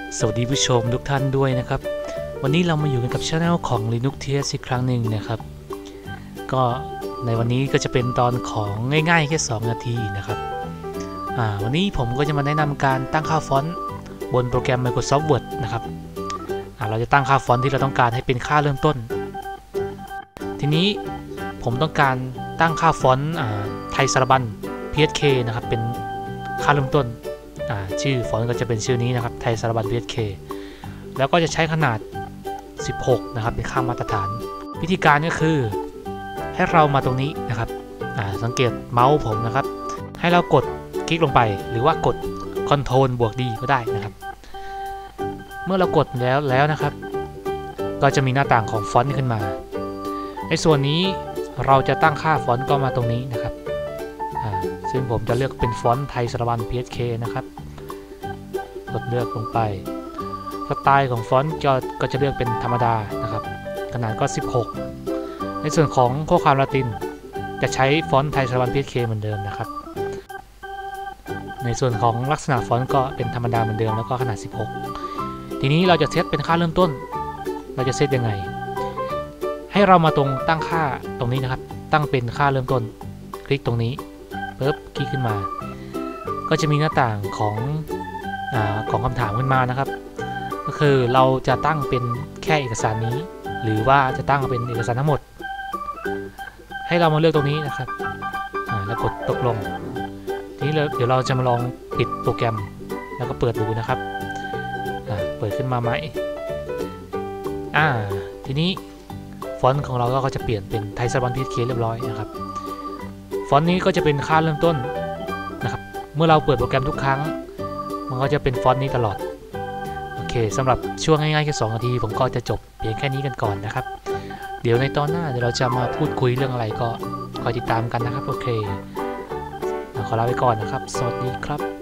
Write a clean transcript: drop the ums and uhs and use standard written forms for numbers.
สวัสดีผู้ชมทุกท่านด้วยนะครับวันนี้เรามาอยู่กันกับ Channel ของ Linux TS อีกครั้งหนึ่งนะครับก็ในวันนี้ก็จะเป็นตอนของง่ายๆแค่2นาทีนะครับวันนี้ผมก็จะมาแนะนำการตั้งค่าฟอนต์บนโปรแกรม Microsoft Word นะครับเราจะตั้งค่าฟอนต์ที่เราต้องการให้เป็นค่าเริ่มต้นทีนี้ผมต้องการตั้งค่าฟอนต์ไทยสารบัญ PSK นะครับเป็นค่าเริ่มต้นชื่อฟอนต์ก็จะเป็นชื่อนี้นะครับไทยสารบัญ PSK แล้วก็จะใช้ขนาด16นะครับเป็นค่ามาตรฐานวิธีการก็คือให้เรามาตรงนี้นะครับสังเกตเมาส์ผมนะครับให้เรากดคลิกลงไปหรือว่ากด Ctrl บวก D ก็ได้นะครับเมื่อเรากดแล้วนะครับก็จะมีหน้าต่างของฟอนต์ขึ้นมาในส่วนนี้เราจะตั้งค่าฟอนต์ก็มาตรงนี้นะครับซึ่งผมจะเลือกเป็นฟอนต์ไทยสารบัญ PSK นะครับกดเลือกลงไปสไตล์ของฟอนต์ก็จะเลือกเป็นธรรมดานะครับขนาดก็16ในส่วนของข้อความละตินจะใช้ฟอนต์ไทยสารบัญ PSK เหมือนเดิมนะครับในส่วนของลักษณะฟอนต์ก็เป็นธรรมดาเหมือนเดิมแล้วก็ขนาด16ทีนี้เราจะเซตเป็นค่าเริ่มต้นเราจะเซตยังไงให้เรามาตรงตั้งค่าตรงนี้นะครับตั้งเป็นค่าเริ่มต้นคลิกตรงนี้ปุ๊บคลิกขึ้นมาก็จะมีหน้าต่างของคำถามขึ้นมานะครับก็คือเราจะตั้งเป็นแค่เอกสารนี้หรือว่าจะตั้งเป็นเอกสารทั้งหมดให้เรามาเลือกตรงนี้นะครับแล้วกดตกลงทีนี้เดี๋ยวเราจะมาลองปิดโปรแกรมแล้วก็เปิดดูนะครับเปิดขึ้นมาไหมทีนี้ฟอนต์ของเราก็จะเปลี่ยนเป็นไทยสารบัญ PSK เรียบร้อยนะครับฟอนต์นี้ก็จะเป็นค่าเริ่มต้นนะครับเมื่อเราเปิดโปรแกรมทุกครั้งมันก็จะเป็นฟอนต์นี้ตลอดโอเคสำหรับช่วงง่ายๆแค่2นาทีผมก็จะจบเพียงแค่นี้กันก่อนนะครับเดี๋ยวในตอนหน้าเดี๋ยวเราจะมาพูดคุยเรื่องอะไรก็คอยติดตามกันนะครับโอเคขอลาไปก่อนนะครับสวัสดีครับ